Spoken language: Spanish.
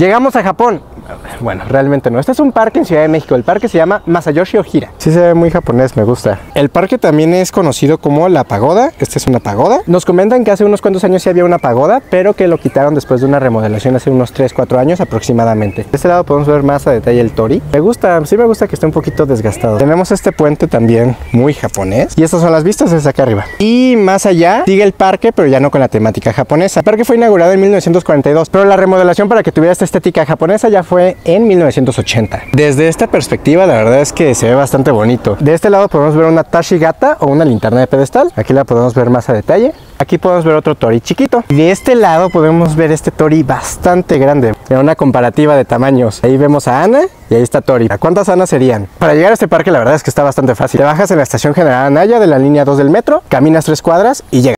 Llegamos a Japón. Bueno, realmente no. Este es un parque en Ciudad de México. El parque se llama Masayoshi Ojira. Sí se ve muy japonés, me gusta. El parque también es conocido como La Pagoda. Esta es una pagoda. Nos comentan que hace unos cuantos años sí había una pagoda, pero que lo quitaron después de una remodelación hace unos 3-4 años aproximadamente. De este lado podemos ver más a detalle el Tori. Me gusta, sí me gusta que esté un poquito desgastado. Tenemos este puente también muy japonés. Y estas son las vistas desde acá arriba. Y más allá sigue el parque, pero ya no con la temática japonesa. El parque fue inaugurado en 1942, pero la remodelación para que tuviera esta estética japonesa ya fue en 1980. Desde esta perspectiva la verdad es que se ve bastante bonito. De este lado podemos ver una Tashigata o una linterna de pedestal. Aquí la podemos ver más a detalle. Aquí podemos ver otro Tori chiquito. Y de este lado podemos ver este Tori bastante grande. En una comparativa de tamaños. Ahí vemos a Ana y ahí está Tori. ¿Cuántas Anas serían? Para llegar a este parque la verdad es que está bastante fácil. Te bajas en la estación General Anaya de la línea 2 del metro, caminas 3 cuadras y llegas.